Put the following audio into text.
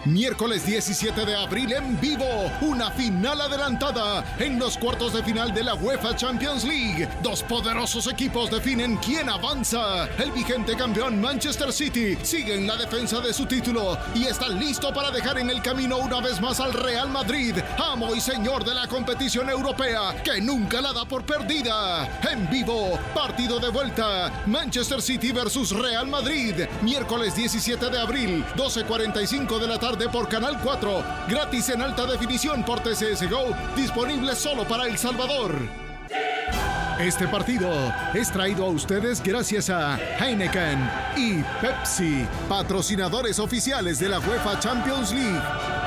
Miércoles 17 de abril en vivo, una final adelantada en los cuartos de final de la UEFA Champions League. Dos poderosos equipos definen quién avanza. El vigente campeón Manchester City sigue en la defensa de su título y está listo para dejar en el camino una vez más al Real Madrid, amo y señor de la competición europea, que nunca la da por perdida. En vivo, partido de vuelta, Manchester City versus Real Madrid, miércoles 17 de abril, 12:45 de la tarde por Canal 4, gratis en alta definición por TCS Go, disponible solo para El Salvador. Este partido es traído a ustedes gracias a Heineken y Pepsi, patrocinadores oficiales de la UEFA Champions League.